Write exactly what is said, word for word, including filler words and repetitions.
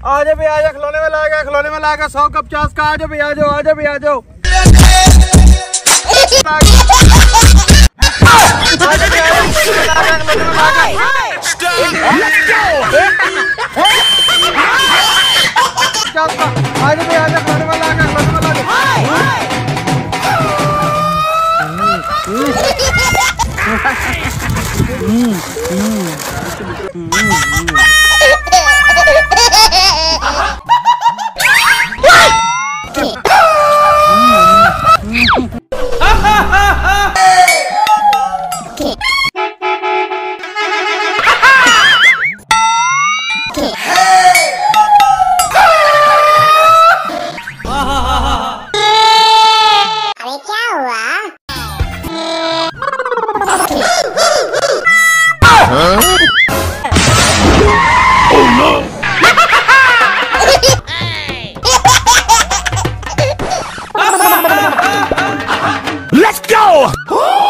आजा भी आजा, खिलौने में लाएगा, खिलौने में लाएगा सौ कप चास का। आजा भी आजो, आजा भी आजो। आजा भी आजा, खिलौने में लाएगा, खिलौने में लाएगा। Let's go!